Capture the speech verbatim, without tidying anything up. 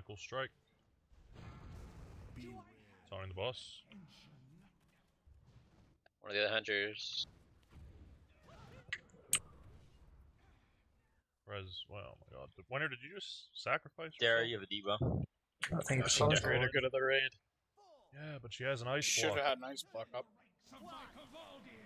Cool strike. Taunting the boss. One of the other hunters. Res, wow, oh my god. Winner, did you just sacrifice Dara, yourself? you have a debuff. I think She so. generated good of the raid. Yeah, but she has an ice Should block. have had an ice block up.